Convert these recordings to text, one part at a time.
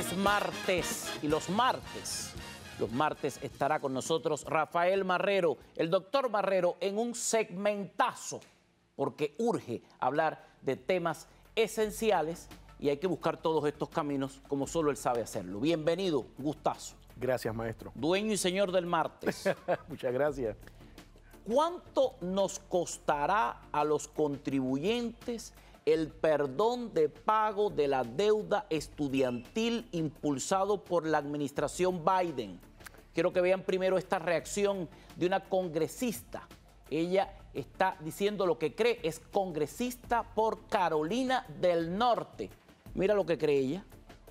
es martes y los martes estará con nosotros Rafael Marrero, el doctor Marrero, en un segmentazo, porque urge hablar de temas esenciales y hay que buscar todos estos caminos como solo él sabe hacerlo. Bienvenido, gustazo. Gracias, maestro. Dueño y señor del martes. Muchas gracias. ¿Cuánto nos costará a los contribuyentes el perdón de pago de la deuda estudiantil impulsado por la administración Biden? Quiero que vean primero esta reacción de una congresista. Ella está diciendo lo que cree, es congresista por Carolina del Norte. Mira lo que cree ella.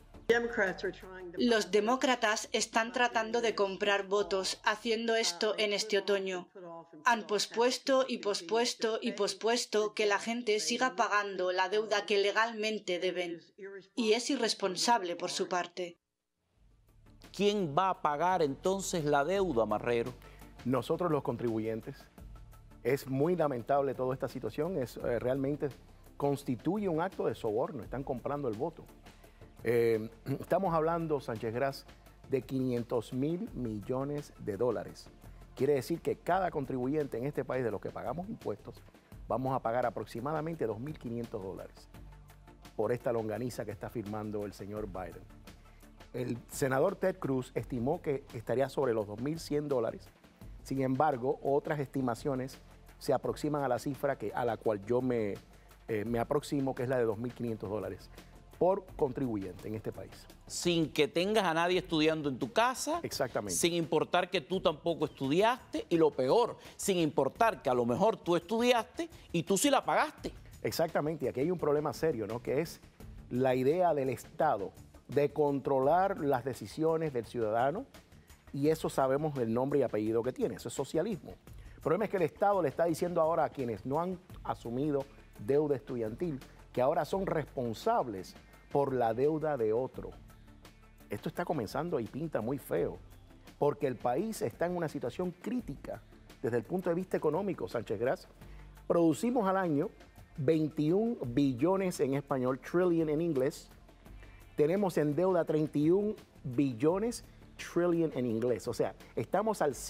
Los demócratas están tratando de comprar votos haciendo esto en este otoño. Han pospuesto y pospuesto y pospuesto que la gente siga pagando la deuda que legalmente deben. Y es irresponsable por su parte. ¿Quién va a pagar entonces la deuda, Marrero? Nosotros los contribuyentes. Es muy lamentable toda esta situación. Realmente constituye un acto de soborno. Están comprando el voto. Estamos hablando, Sánchez Gras, de 500.000 millones de dólares. Quiere decir que cada contribuyente en este país, de los que pagamos impuestos, vamos a pagar aproximadamente 2.500 dólares por esta longaniza que está firmando el señor Biden. El senador Ted Cruz estimó que estaría sobre los 2.100 dólares. Sin embargo, otras estimaciones se aproximan a la cifra a la cual yo me aproximo, que es la de 2.500 dólares. Por contribuyente en este país. Sin que tengas a nadie estudiando en tu casa. Exactamente. Sin importar que tú tampoco estudiaste y lo peor, sin importar que a lo mejor tú estudiaste y tú sí la pagaste. Exactamente, y aquí hay un problema serio, ¿no? Que es la idea del Estado de controlar las decisiones del ciudadano, y eso sabemos el nombre y apellido que tiene, eso es socialismo. El problema es que el Estado le está diciendo ahora a quienes no han asumido deuda estudiantil que ahora son responsables por la deuda de otro. Esto está comenzando y pinta muy feo, porque el país está en una situación crítica desde el punto de vista económico, Sánchez Gras. Producimos al año 21 billones en español, trillion en inglés. Tenemos en deuda 31 billones, trillion en inglés. O sea, estamos al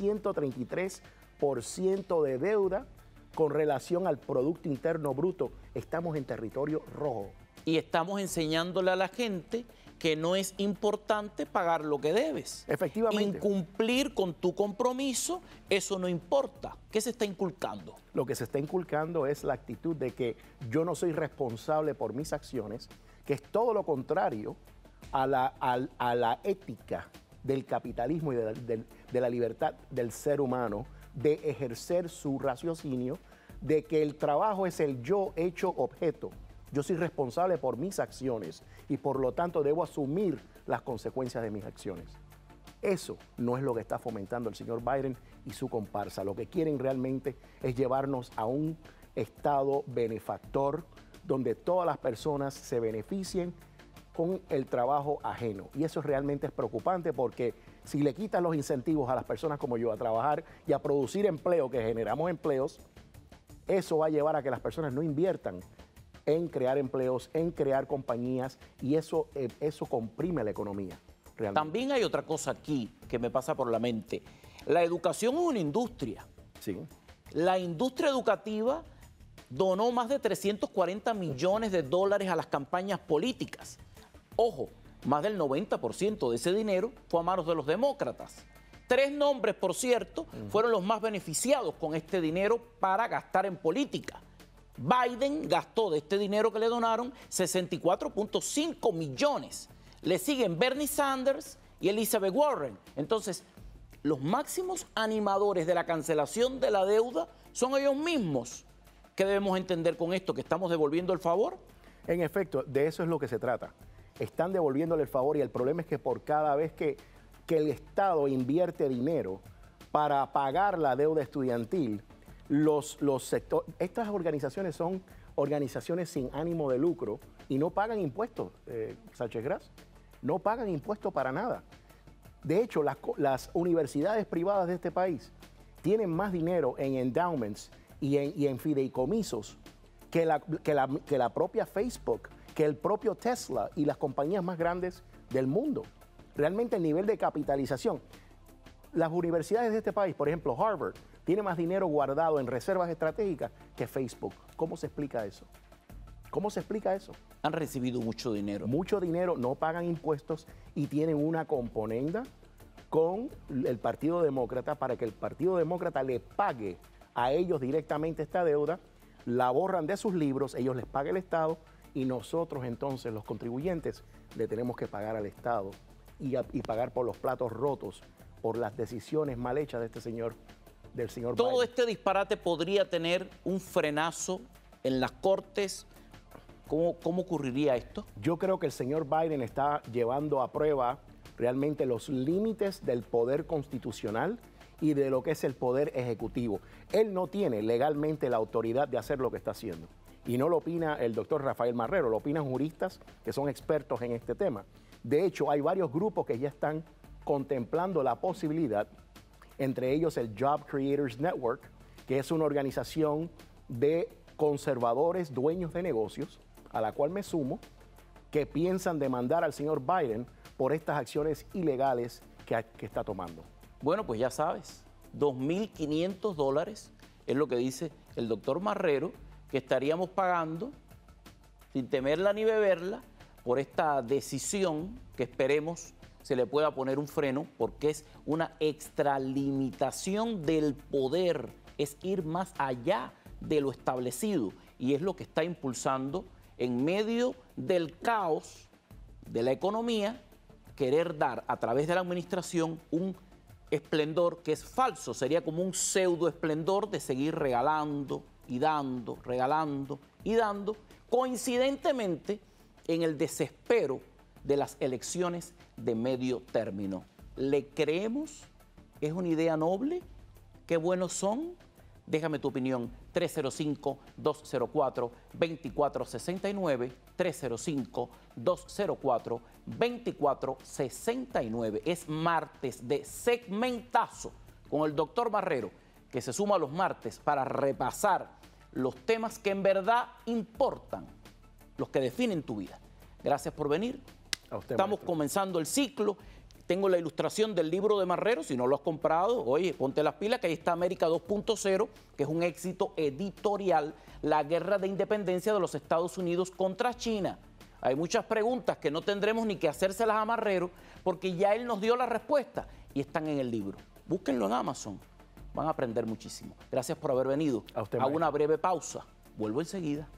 133% de deuda con relación al Producto Interno Bruto. Estamos en territorio rojo. Y estamos enseñándole a la gente que no es importante pagar lo que debes. Efectivamente. Incumplir con tu compromiso, eso no importa. ¿Qué se está inculcando? Lo que se está inculcando es la actitud de que yo no soy responsable por mis acciones, que es todo lo contrario a la ética del capitalismo y de la libertad del ser humano, de ejercer su raciocinio, de que el trabajo es el yo hecho objeto. Yo soy responsable por mis acciones y por lo tanto debo asumir las consecuencias de mis acciones. Eso no es lo que está fomentando el señor Biden y su comparsa. Lo que quieren realmente es llevarnos a un estado benefactor donde todas las personas se beneficien con el trabajo ajeno. Y eso realmente es preocupante, porque si le quitan los incentivos a las personas como yo a trabajar y a producir empleo, que generamos empleos, eso va a llevar a que las personas no inviertan en crear empleos, en crear compañías, y eso comprime la economía. Realmente. También hay otra cosa aquí que me pasa por la mente. La educación es una industria. Sí. La industria educativa donó más de 340 millones de dólares a las campañas políticas. Ojo, más del 90% de ese dinero fue a manos de los demócratas. 3 nombres, por cierto, fueron los más beneficiados con este dinero para gastar en política. Biden gastó de este dinero que le donaron 64.5 millones. Le siguen Bernie Sanders y Elizabeth Warren. Entonces, los máximos animadores de la cancelación de la deuda son ellos mismos. ¿Qué debemos entender con esto? ¿Que estamos devolviendo el favor? En efecto, de eso es lo que se trata. Están devolviéndole el favor, y el problema es que por cada vez que el Estado invierte dinero para pagar la deuda estudiantil, los sectores, estas organizaciones son organizaciones sin ánimo de lucro y no pagan impuestos, Sánchez Gras, no pagan impuestos para nada. De hecho, las universidades privadas de este país tienen más dinero en endowments y en fideicomisos que la propia Facebook, que el propio Tesla y las compañías más grandes del mundo. Realmente el nivel de capitalización. Las universidades de este país, por ejemplo, Harvard, tiene más dinero guardado en reservas estratégicas que Facebook. ¿Cómo se explica eso? ¿Cómo se explica eso? Han recibido mucho dinero. Mucho dinero, no pagan impuestos y tienen una componenda con el Partido Demócrata para que el Partido Demócrata le pague a ellos directamente esta deuda, la borran de sus libros, ellos les paga el Estado y nosotros entonces, los contribuyentes, le tenemos que pagar al Estado y pagar por los platos rotos, por las decisiones mal hechas de este señor, del señor Biden. Todo este disparate podría tener un frenazo en las cortes. ¿Cómo ocurriría esto? Yo creo que el señor Biden está llevando a prueba realmente los límites del poder constitucional y de lo que es el poder ejecutivo. Él no tiene legalmente la autoridad de hacer lo que está haciendo. Y no lo opina el doctor Rafael Marrero, lo opinan juristas que son expertos en este tema. De hecho, hay varios grupos que ya están contemplando la posibilidad, entre ellos el Job Creators Network, que es una organización de conservadores, dueños de negocios, a la cual me sumo, que piensan demandar al señor Biden por estas acciones ilegales que está tomando. Bueno, pues ya sabes, $2.500 es lo que dice el doctor Marrero, que estaríamos pagando, sin temerla ni beberla, por esta decisión que esperemos se le pueda poner un freno, porque es una extralimitación del poder, es ir más allá de lo establecido y es lo que está impulsando en medio del caos de la economía, querer dar a través de la administración un esplendor que es falso, sería como un pseudo esplendor de seguir regalando y dando, regalando y dando, coincidentemente en el desespero de las elecciones de medio término. ¿Le creemos? ¿Es una idea noble? ¿Qué buenos son? Déjame tu opinión, 305-204-2469, 305-204-2469. Es martes de segmentazo con el doctor Marrero, que se suma los martes para repasar los temas que en verdad importan, los que definen tu vida. Gracias por venir. A usted, Estamos maestro. comenzando el ciclo. Tengo la ilustración del libro de Marrero, si no lo has comprado, oye, ponte las pilas, que ahí está América 2.0, que es un éxito editorial, la guerra de independencia de los Estados Unidos contra China. Hay muchas preguntas que no tendremos ni que hacérselas a Marrero, porque ya él nos dio la respuesta y están en el libro. Búsquenlo en Amazon, van a aprender muchísimo. Gracias por haber venido. A usted, Hago maestro. una breve pausa, vuelvo enseguida.